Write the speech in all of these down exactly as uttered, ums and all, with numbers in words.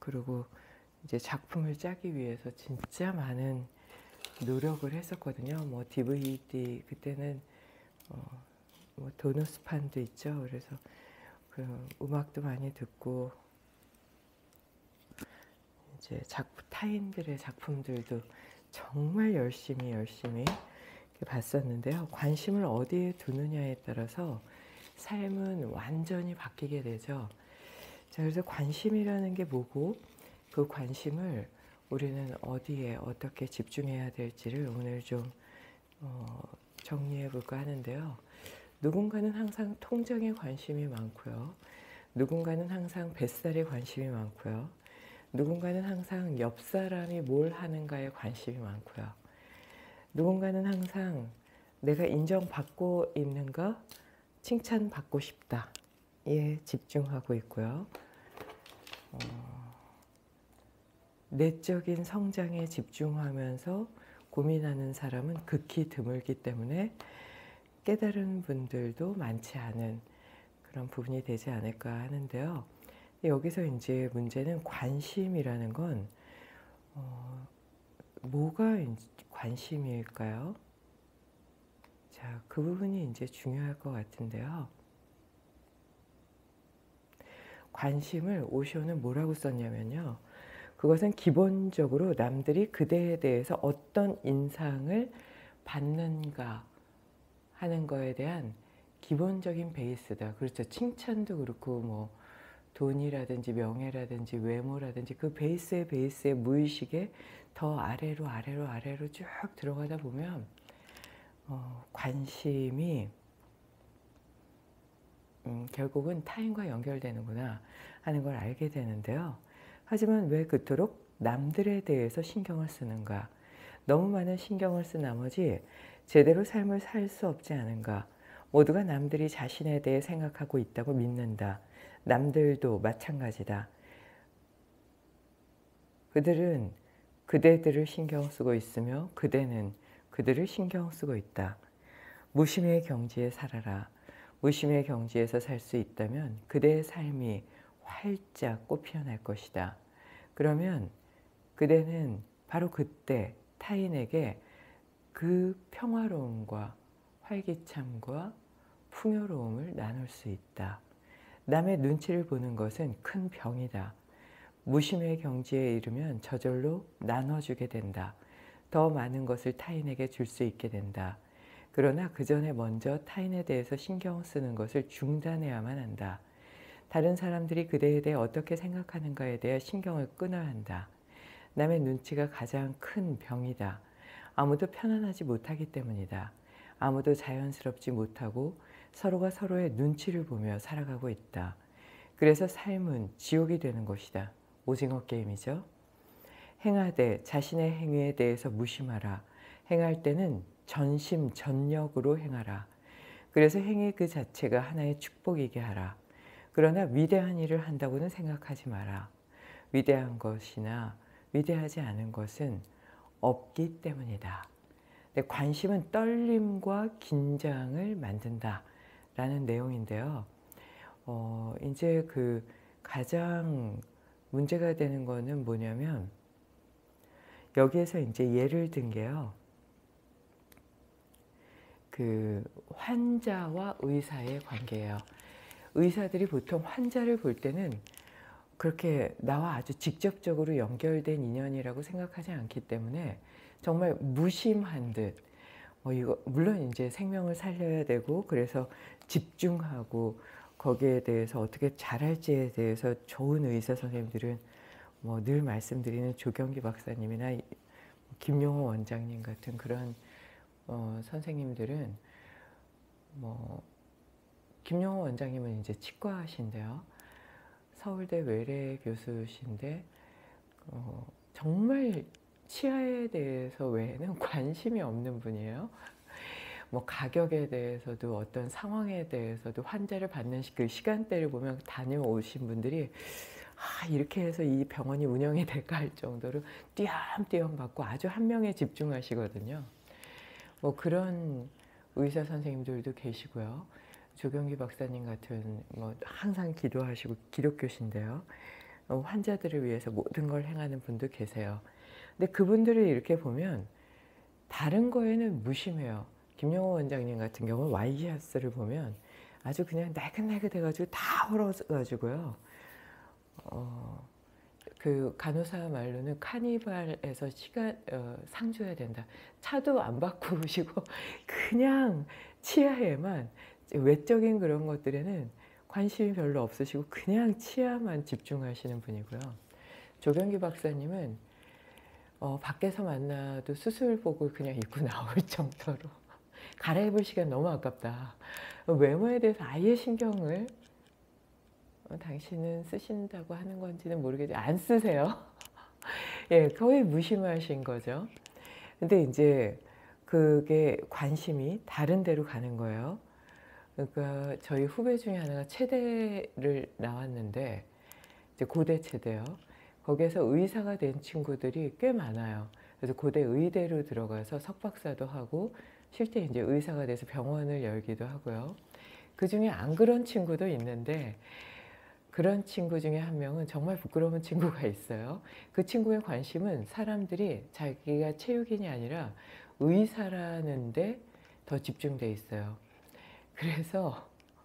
그리고 이제 작품을 짜기 위해서 진짜 많은 노력을 했었거든요. 뭐 디브이디 그때는 어, 뭐 도너스판도 있죠. 그래서 그 음악도 많이 듣고 이제 작품, 타인들의 작품들도 정말 열심히 열심히 봤었는데요. 관심을 어디에 두느냐에 따라서 삶은 완전히 바뀌게 되죠. 자, 그래서 관심이라는 게 뭐고 그 관심을 우리는 어디에 어떻게 집중해야 될지를 오늘 좀 어, 정리해 볼까 하는데요. 누군가는 항상 통장에 관심이 많고요. 누군가는 항상 뱃살에 관심이 많고요. 누군가는 항상 옆 사람이 뭘 하는가에 관심이 많고요. 누군가는 항상 내가 인정받고 있는가, 칭찬받고 싶다. 에 집중하고 있고요. 어, 내적인 성장에 집중하면서 고민하는 사람은 극히 드물기 때문에 깨달은 분들도 많지 않은 그런 부분이 되지 않을까 하는데요. 여기서 이제 문제는 관심이라는 건 어, 뭐가 관심일까요? 자, 그 부분이 이제 중요할 것 같은데요. 관심을 오쇼는 뭐라고 썼냐면요. 그것은 기본적으로 남들이 그대에 대해서 어떤 인상을 받는가 하는 거에 대한 기본적인 베이스다. 그렇죠. 칭찬도 그렇고 뭐 돈이라든지 명예라든지 외모라든지 그 베이스의 베이스의 무의식에 더 아래로 아래로 아래로 쭉 들어가다 보면 어, 관심이 음, 결국은 타인과 연결되는구나 하는 걸 알게 되는데요. 하지만 왜 그토록 남들에 대해서 신경을 쓰는가? 너무 많은 신경을 쓴 나머지 제대로 삶을 살 수 없지 않은가? 모두가 남들이 자신에 대해 생각하고 있다고 믿는다. 남들도 마찬가지다. 그들은 그대들을 신경 쓰고 있으며 그대는 그들을 신경 쓰고 있다. 무심의 경지에 살아라. 무심의 경지에서 살 수 있다면 그대의 삶이 활짝 꽃피어날 것이다. 그러면 그대는 바로 그때 타인에게 그 평화로움과 활기참과 풍요로움을 나눌 수 있다. 남의 눈치를 보는 것은 큰 병이다. 무심의 경지에 이르면 저절로 나눠주게 된다. 더 많은 것을 타인에게 줄 수 있게 된다. 그러나 그 전에 먼저 타인에 대해서 신경 쓰는 것을 중단해야만 한다. 다른 사람들이 그대에 대해 어떻게 생각하는가에 대해 신경을 끊어야 한다. 남의 눈치가 가장 큰 병이다. 아무도 편안하지 못하기 때문이다. 아무도 자연스럽지 못하고 서로가 서로의 눈치를 보며 살아가고 있다. 그래서 삶은 지옥이 되는 것이다. 오징어 게임이죠. 행하되 자신의 행위에 대해서 무심하라. 행할 때는 전심전력으로 행하라. 그래서 행위 그 자체가 하나의 축복이게 하라. 그러나 위대한 일을 한다고는 생각하지 마라. 위대한 것이나 위대하지 않은 것은 없기 때문이다. 근데 관심은 떨림과 긴장을 만든다 라는 내용인데요. 어, 이제 그 가장 문제가 되는 거는 뭐냐면 여기에서 이제 예를 든 게요. 그 환자와 의사의 관계예요. 의사들이 보통 환자를 볼 때는 그렇게 나와 아주 직접적으로 연결된 인연이라고 생각하지 않기 때문에 정말 무심한 듯, 뭐 이거 물론 이제 생명을 살려야 되고 그래서 집중하고 거기에 대해서 어떻게 잘할지에 대해서 좋은 의사 선생님들은 뭐 늘 말씀드리는 조경기 박사님이나 김용호 원장님 같은 그런 어, 선생님들은 뭐 김용호 원장님은 이제 치과신데요. 서울대 외래 교수신데 어, 정말 치아에 대해서 외에는 관심이 없는 분이에요. 뭐 가격에 대해서도 어떤 상황에 대해서도 환자를 받는 그 시간대를 보면 다녀오신 분들이 아, 이렇게 해서 이 병원이 운영이 될까 할 정도로 띄엄띄엄 받고 아주 한 명에 집중하시거든요. 뭐 그런 의사 선생님들도 계시고요. 조경기 박사님 같은 뭐 항상 기도하시고 기독교신데요. 어 환자들을 위해서 모든 걸 행하는 분도 계세요. 근데 그분들을 이렇게 보면 다른 거에는 무심해요. 김영호 원장님 같은 경우는 와이셔츠를 보면 아주 그냥 날긋날긋해 가지고 다 헐어 가지고요. 어 그 간호사 말로는 카니발에서 시간 어 상 줘야 된다. 차도 안 바꾸시고 그냥 치아에만 외적인 그런 것들에는 관심이 별로 없으시고 그냥 치아만 집중하시는 분이고요. 조경기 박사님은 어 밖에서 만나도 수술복을 그냥 입고 나올 정도로 갈아입을 시간 너무 아깝다. 외모에 대해서 아예 신경을 어 당신은 쓰신다고 하는 건지는 모르겠지만 안 쓰세요. 예, 거의 무심하신 거죠. 근데 인제 그게 관심이 다른 데로 가는 거예요. 그러니까 저희 후배 중에 하나가 체대를 나왔는데 이제 고대 체대요. 거기에서 의사가 된 친구들이 꽤 많아요. 그래서 고대 의대로 들어가서 석박사도 하고 실제 인제 의사가 돼서 병원을 열기도 하고요. 그중에 안 그런 친구도 있는데 그런 친구 중에 한 명은 정말 부끄러운 친구가 있어요. 그 친구의 관심은 사람들이 자기가 체육인이 아니라 의사라는 데 더 집중돼 있어요. 그래서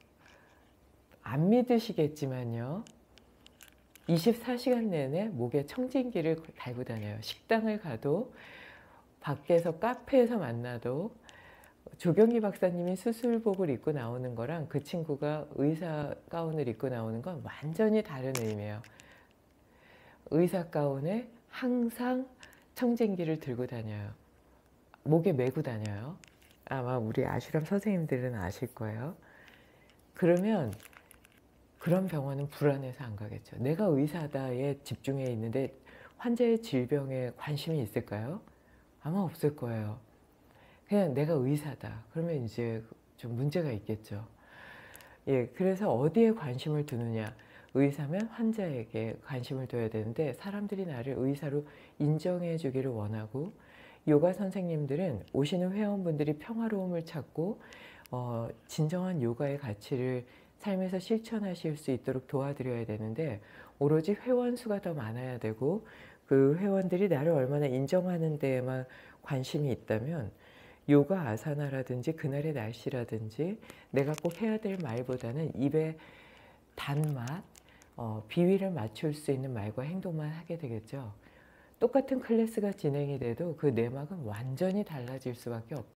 안 믿으시겠지만요. 이십사 시간 내내 목에 청진기를 달고 다녀요. 식당을 가도 밖에서 카페에서 만나도 조경기 박사님이 수술복을 입고 나오는 거랑 그 친구가 의사 가운을 입고 나오는 건 완전히 다른 의미예요. 의사 가운에 항상 청진기를 들고 다녀요. 목에 메고 다녀요. 아마 우리 아슈람 선생님들은 아실 거예요. 그러면 그런 병원은 불안해서 안 가겠죠. 내가 의사다에 집중해 있는데 환자의 질병에 관심이 있을까요? 아마 없을 거예요. 그냥 내가 의사다. 그러면 이제 좀 문제가 있겠죠. 예, 그래서 어디에 관심을 두느냐. 의사면 환자에게 관심을 둬야 되는데 사람들이 나를 의사로 인정해 주기를 원하고 요가 선생님들은 오시는 회원분들이 평화로움을 찾고 어, 진정한 요가의 가치를 삶에서 실천하실 수 있도록 도와드려야 되는데 오로지 회원 수가 더 많아야 되고 그 회원들이 나를 얼마나 인정하는 데에만 관심이 있다면 요가 아사나라든지 그날의 날씨라든지 내가 꼭 해야 될 말보다는 입에 단맛, 어, 비위를 맞출 수 있는 말과 행동만 하게 되겠죠. 똑같은 클래스가 진행이 돼도 그 내막은 완전히 달라질 수밖에 없어요.